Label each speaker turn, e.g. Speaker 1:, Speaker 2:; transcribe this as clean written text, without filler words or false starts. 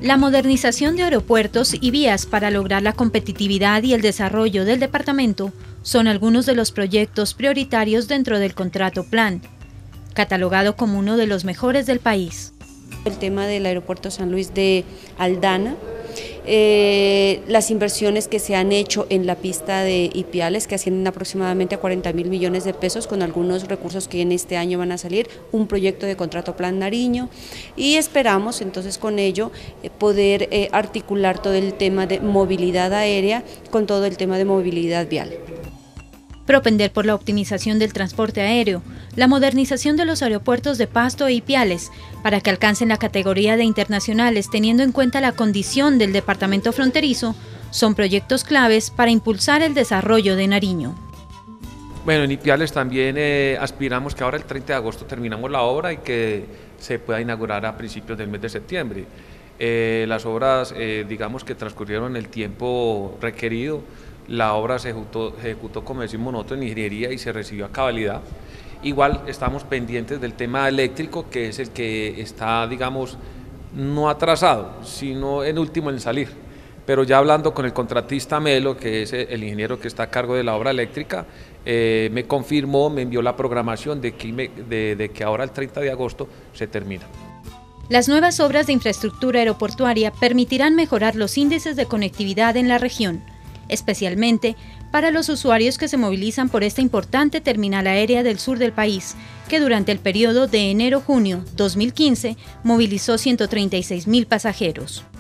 Speaker 1: La modernización de aeropuertos y vías para lograr la competitividad y el desarrollo del departamento son algunos de los proyectos prioritarios dentro del contrato plan, catalogado como uno de los mejores del país.
Speaker 2: El tema del aeropuerto San Luis de Aldana, las inversiones que se han hecho en la pista de Ipiales, que ascienden aproximadamente a 40.000 millones de pesos, con algunos recursos que en este año van a salir, un proyecto de contrato plan Nariño, y esperamos entonces con ello poder articular todo el tema de movilidad aérea con todo el tema de movilidad vial.
Speaker 1: Propender por la optimización del transporte aéreo, la modernización de los aeropuertos de Pasto e Ipiales para que alcancen la categoría de internacionales teniendo en cuenta la condición del departamento fronterizo, son proyectos claves para impulsar el desarrollo de Nariño.
Speaker 3: Bueno, en Ipiales también aspiramos que ahora el 30 de agosto terminamos la obra y que se pueda inaugurar a principios del mes de septiembre. Las obras, digamos que transcurrieron el tiempo requerido. La obra se ejecutó, como decimos nosotros, en ingeniería y se recibió a cabalidad. Igual estamos pendientes del tema eléctrico, que es el que está, digamos, no atrasado, sino en último en salir. Pero ya hablando con el contratista Melo, que es el ingeniero que está a cargo de la obra eléctrica, me confirmó, me envió la programación de que ahora el 30 de agosto se termina.
Speaker 1: Las nuevas obras de infraestructura aeroportuaria permitirán mejorar los índices de conectividad en la región, especialmente para los usuarios que se movilizan por esta importante terminal aérea del sur del país, que durante el periodo de enero-junio 2015 movilizó 136.000 pasajeros.